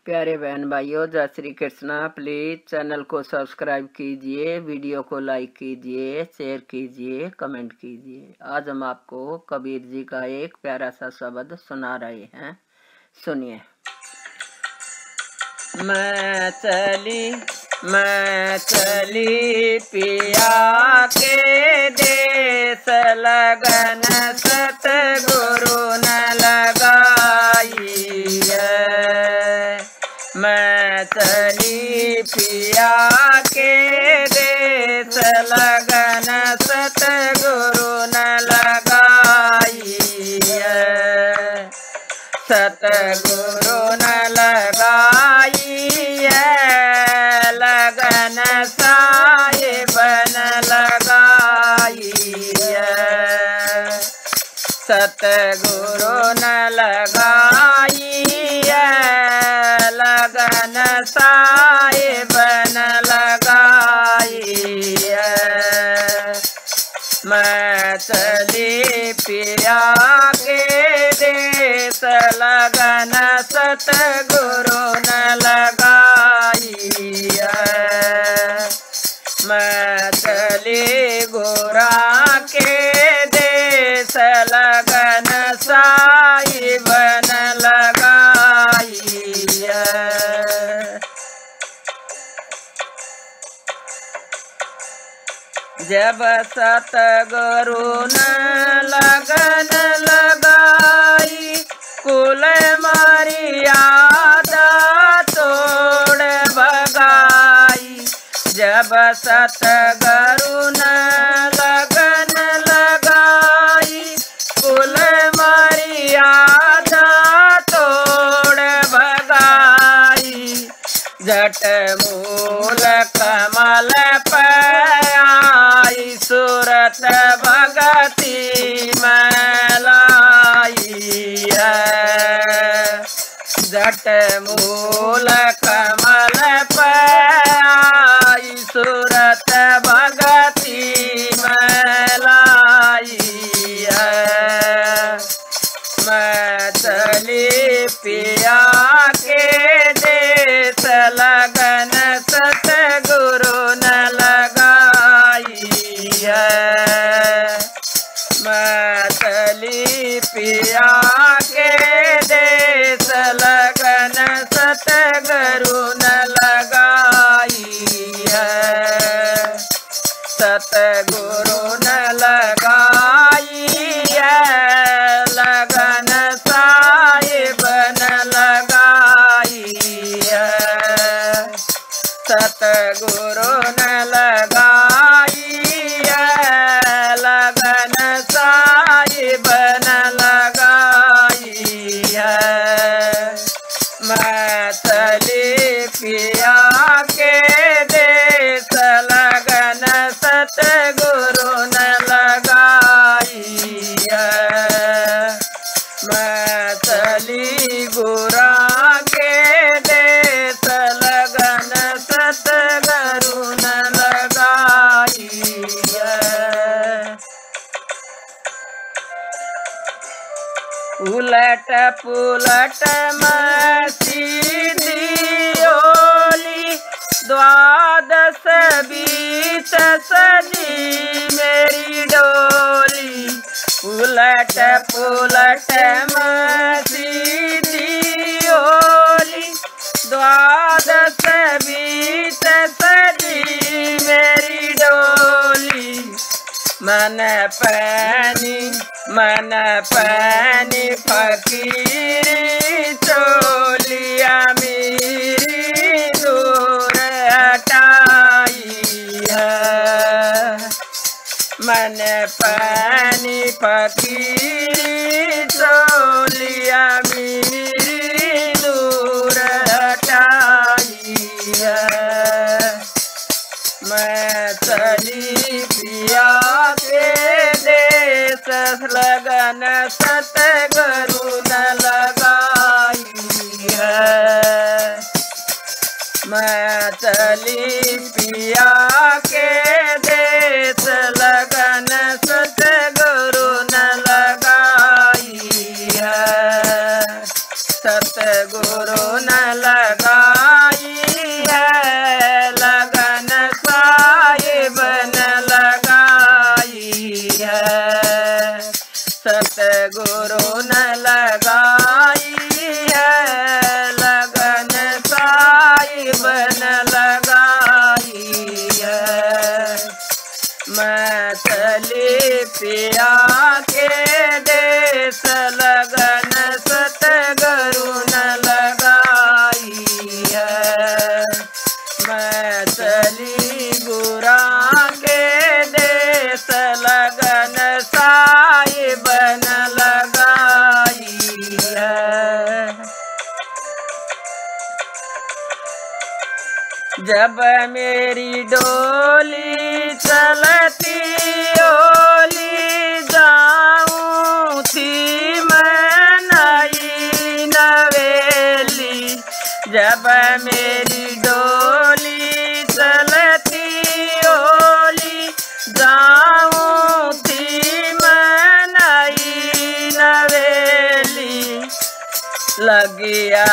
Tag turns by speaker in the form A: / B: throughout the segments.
A: प्यारे बहन भाइयों, जय श्री कृष्णा। प्लीज चैनल को सब्सक्राइब कीजिए, वीडियो को लाइक कीजिए, शेयर कीजिए, कमेंट कीजिए। आज हम आपको कबीर जी का एक प्यारा सा शब्द सुना रहे हैं, सुनिए। मैं चली पिया के देश, लगन सतगुरु न लगाई है। मैं चली पिया के देश, लगन सतगुरु न लगाई है। सतगुरु न लगाई है, लगन साहिब न लगाई है। सतगुरु न लगाई है, लगन साहिब न लगाई है। मैं चली पिया के देश, लगन सतगुरु न लगाई है। मैं चली गोरा के देश, लगन साहिब न लगाई है। जब सतगुरु न लगन लगाई, कुल मर्यादा तोड़ भगाई। जब सतगुरु न लगन लगाई, कुल मर्यादा तोड़ भगाई। जट मूल कमल आई, सूरत भगति में लाई है। जट मूल कमल आई, सूरत भगति में लाई है। मैं चली पिया के देश, लगन सतगुरु न लगाई है। मैं चली पिया के देश, लगन सतगुरु न लगाई है। सतगुरु न लगाई है, लगन साहिब न लगाई है। सतगुरु न लगाई है, लगन साहिब न लगाई है। मैं चली पिया के देश, लगन सतगुरु न लगाई है। मैं चली गोरा के देश, लगन सतगुरु न लगाई है। उलट पुलट में सीधी ओली, द्वादश बीच सजी मेरी डोली। उलट पुलट में सीधी ओली, द्वादश बीच सजी मेरी डोली। मन पैनी फकीरी, चोलिया मेरी दूर हटाई है। मन पैनी फकीरी, चोलिया मेरी दूर हटाई है। मैं चली पिया के देश, लगन सतगुरु न लगाई है। मैं चली पिया के देश, लगन सतगुरु न लगाई है। सतगुरु गुरु न लगाई है, लगन साहिब न लगाई है। सतगुरु न लगाई है, लगन साहिब न लगाई है। मैं चली पिया के देश, लगन सतगुरु न लगाई है। मैं चली गुरा के देश, लगन साहिब न लगाई है। जब मेरी डोली चलती ओली, जाऊं थी मैं नई नवेली। जब मेरी डोली चलती ओली, जाऊं थी मैं नई नवेली। लगिया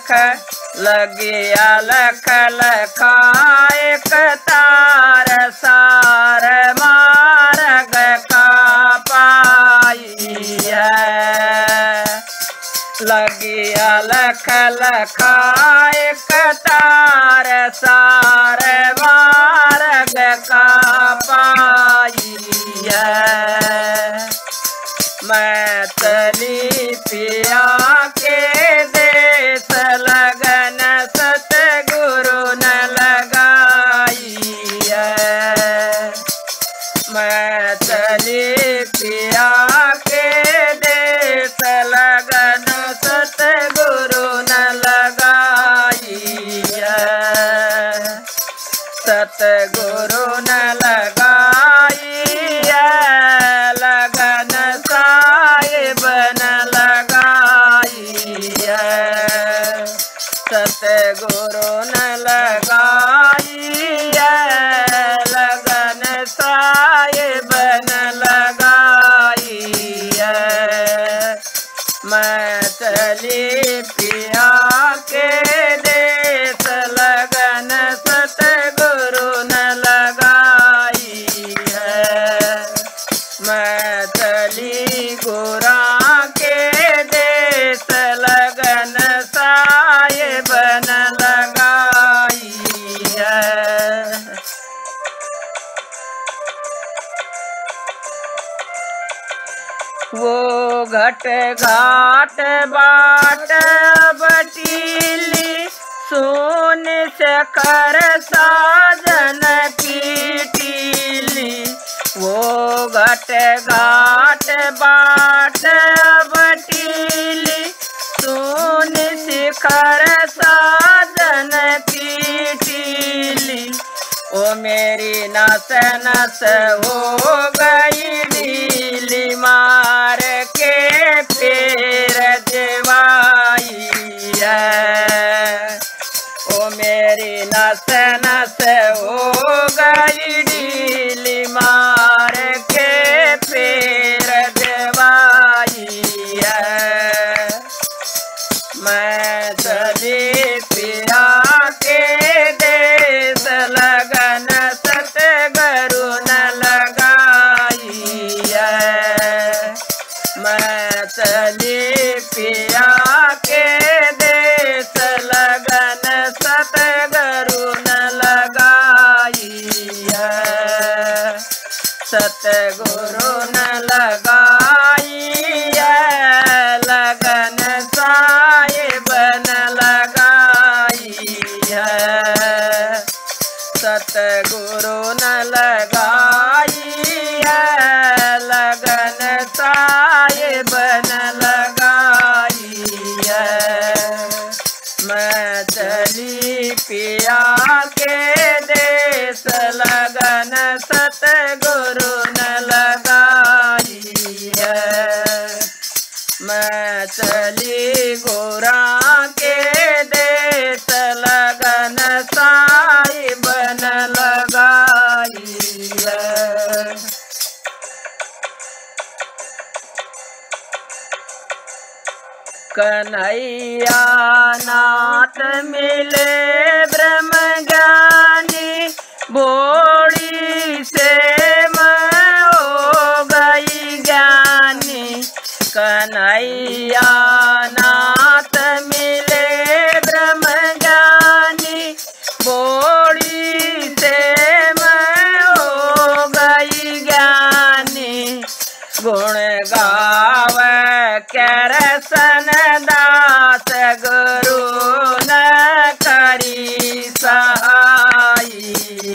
A: लख लखा एक तार, सार मार्ग का पाई है। लगिया लख लखा एक तार, सार मार्ग का पाई है। मैं चली पिया के देश, लगन सतगुरु न लगाई है। मैं चली पिया के देश, लगन सतगुरु न लगाई है। सतगुरु न लगाई है, लगन साहिब न लगाई है। सतगुरु न लगाई है, लगन साहिब न लगाई है। मैं चली पिया के देश, लगन सतगुरु न लगाई है। मैं चली गुरा के देश, लगन साहिब न लगाई है। वो घट घाट बाट बटीली, सोन शकर साजन की टीली। वो घट घाट बाट बटीली, सोन शिखर साजन की टीली। ओ मेरी नस नस हो गई ढीली, मार के पैर जवाई है। ओ मेरी नस नस हो गई ढीली, मार के पैर जवाई है। मैं चली पिया के देश, लगन सतगुरु न लगाई है। मैं चली पिया के देश, लगन सतगुरु न लगाई है। सतगुरु न लगाई है, लगन साहिब न लगाई है। सतगुरु न लगाई है, लगन साहिब न लगाई है। मैं चली पिया के देश, लगन सतगुरु न लगाई है। मैं चली गोरा के देश, लगन साहिब न लगाई है। कन्हैया नाथ मिले ब्रह्म ज्ञानी, भोड़ी से मैं हो गई ज्ञानी। कन्हैया नाथ मिले ब्रह्म ज्ञानी, भोड़ी से मैं हो गई ज्ञानी। गुण गावे करसन दास, गुरु न करी सहाई।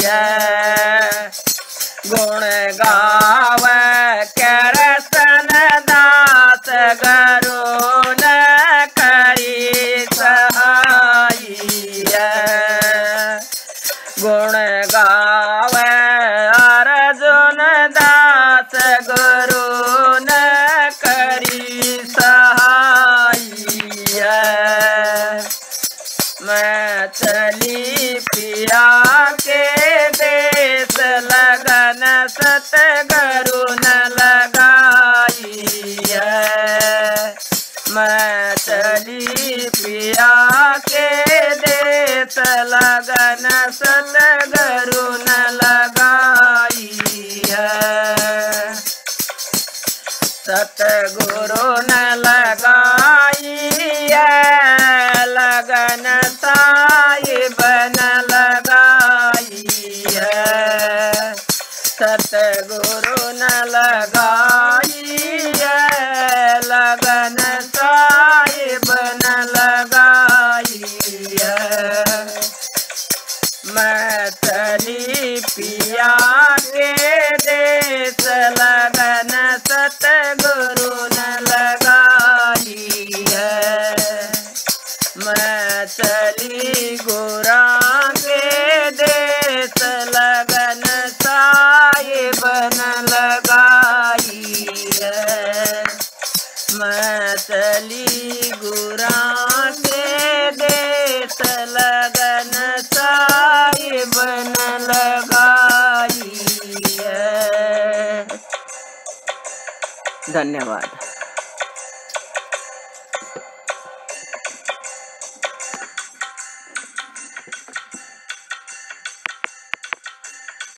A: गुण गावे करसन दास, गुरु न करी सहाई। गुण गावे अर्जुन दास, गुरु न करी सहाई। मैं चली पिया के देश, लगन सतगुरु न लगाई। मैं चली पिया के देश, लगन सतगुरु न लगाई। सतगुरु न लगाई, लगन साहिब न लगाई। सतगुरु न लगाई, लगन साहिब न लगाई। मैं चली पिया के देश, लगन सतगुरु न लगाई। मैं चली गुरा के देश, लगन साहिब न लगाई। मैं चली गुरा के देश, लगन साहिब न लगाई। धन्यवाद।